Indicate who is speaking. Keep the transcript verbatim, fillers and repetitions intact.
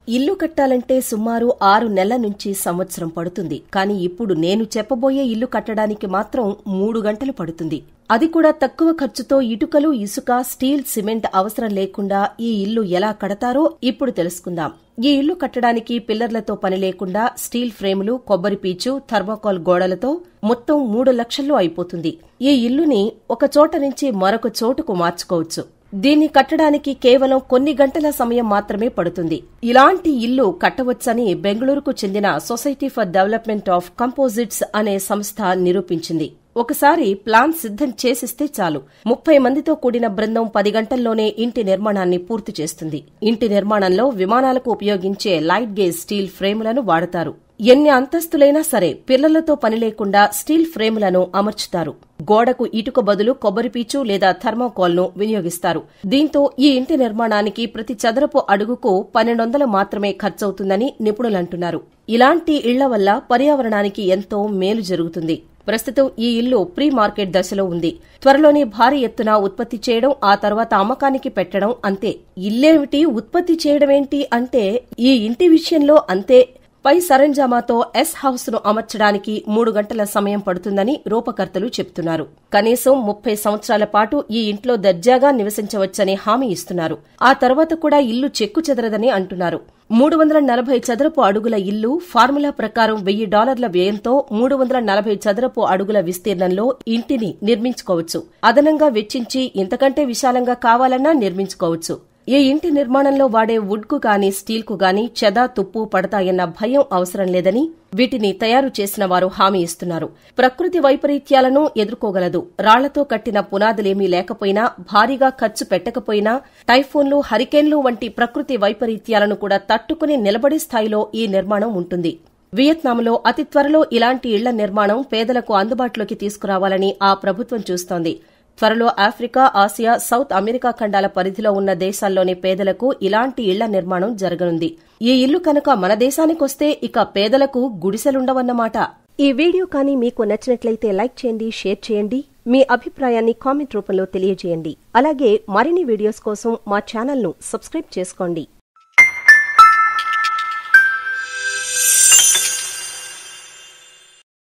Speaker 1: ఇల్లు కట్టాలంటే సుమారు ఆరు నెలల నుంచి సంవత్సరం పడుతుంది. కానీ ఇప్పుడు నేను చెప్పబోయే ఇల్లు కట్టడానికి మాత్రం మూడు గంటలు పడుతుంది. అది కూడా తక్కువ ఖర్చుతో ఇటుకలు, ఇసుక, స్టీల్, సిమెంట్ అవసరం లేకుండా ఈ ఇల్లు ఎలా కడతారో ఇప్పుడు తెలుసుకుందాం. ఈ ఇల్లు కట్టడానికి పిల్లర్లతో పని లేకుండా స్టీల్ ఫ్రేములు, కొబ్బరి పీచు, థర్మాకోల్ గోడలతో మొత్తం మూడు లక్షల్లో అయిపోతుంది. ఈ ఇల్లుని ఒక చోట నుంచి మరొక చోటుకు మార్చుకోవచ్చు. దీన్ని కట్టడానికి కేవలం కొన్ని గంటల సమయం మాత్రమే పడుతుంది. ఇలాంటి ఇల్లు కట్టవచ్చని బెంగళూరుకు చెందిన society for development of composites అనే సంస్థ నిరూపించింది. ఒకసారి ప్లాన్ సిద్ధం చేసిస్తే చాలు, ముప్పై మందితో కూడిన బృందం పది గంటల్లోనే ఇంటి నిర్మాణాన్ని పూర్తి చేస్తుంది. ఇంటి నిర్మాణంలో విమానాలకు ఉపయోగించే లైట్ గేజ్ స్టీల్ ఫ్రేములను వాడతారు. ఎన్ని అంతస్తులైనా సరే పిల్లలతో పని లేకుండా స్టీల్ ఫ్రేములను అమర్చుతారు. గోడకు ఇటుక బదులు కొబ్బరిపీచు లేదా థర్మాకోల్ను వినియోగిస్తారు. దీంతో ఈ ఇంటి నిర్మాణానికి ప్రతి చదరపు అడుగుకు పన్నెండు వందలు మాత్రమే ఖర్చవుతుందని నిపుణులంటున్నారు. ఇలాంటి ఇళ్ల వల్ల పర్యావరణానికి ఎంతో మేలు జరుగుతుంది. ప్రస్తుతం ఈ ఇల్లు ప్రీ మార్కెట్ దశలో ఉంది. త్వరలోనే భారీ ఎత్తున ఉత్పత్తి చేయడం, ఆ తర్వాత అమ్మకానికి పెట్టడం అంతే. ఇల్లేమిటి, ఉత్పత్తి చేయడమేంటి అంటే ఈ ఇంటి విషయంలో అంతే. పై సరంజామాతో ఎస్ హౌస్ ను అమర్చడానికి మూడు గంటల సమయం పడుతుందని రూపకర్తలు చెప్తున్నారు. కనీసం ముప్పై సంవత్సరాల పాటు ఈ ఇంట్లో దర్జాగా నివసించవచ్చని హామీ ఇస్తున్నారు. ఆ తర్వాత కూడా ఇల్లు చెక్కు చెదరదని అంటున్నారు. మూడు వందల నలభై చదరపు అడుగుల ఇల్లు ఫార్ములా ప్రకారం వెయ్యి డాలర్ల వ్యయంతో మూడు వందల నలభై చదరపు అడుగుల విస్తీర్ణంలో ఇంటిని నిర్మించుకోవచ్చు. అదనంగా వెచ్చించి ఇంతకంటే విశాలంగా కావాలన్నా నిర్మించుకోవచ్చు. ఈ ఇంటి నిర్మాణంలో వాడే వుడ్ కు గాని స్టీల్ కు గాని చెద, తుప్పు పడతాయన్న భయం అవసరం లేదని వీటిని తయారు చేసిన వారు హామీ ఇస్తున్నారు. ప్రకృతి వైపరీత్యాలను ఎదుర్కోగలదు. రాళ్లతో కట్టిన పునాదులేమీ లేకపోయినా, భారీగా ఖర్చు పెట్టకపోయినా టైఫోన్లు, హరికేన్లు వంటి ప్రకృతి వైపరీత్యాలను కూడా తట్టుకుని నిలబడే స్థాయిలో ఈ నిర్మాణం ఉంటుంది. వియత్నాంలో అతి త్వరలో ఇలాంటి ఇళ్ల నిర్మాణం పేదలకు అందుబాటులోకి తీసుకురావాలని ఆ ప్రభుత్వం చూస్తోంది. త్వరలో ఆఫ్రికా, ఆసియా, సౌత్ అమెరికా ఖండాల పరిధిలో ఉన్న దేశాల్లోని పేదలకు ఇలాంటి ఇళ్ల నిర్మాణం జరగనుంది. ఈ ఇల్లు కనుక మన దేశానికొస్తే ఇక పేదలకు గుడిసెలుండవన్నమాట. ఈ వీడియో కానీ మీకు నచ్చినట్లయితే లైక్ చేయండి, షేర్ చేయండి. మీ అభిప్రాయాన్ని కామెంట్ రూపంలో తెలియజేయండి. అలాగే మరిన్ని వీడియోస్ కోసం మా ఛానల్ను సబ్స్క్రైబ్ చేసుకోండి.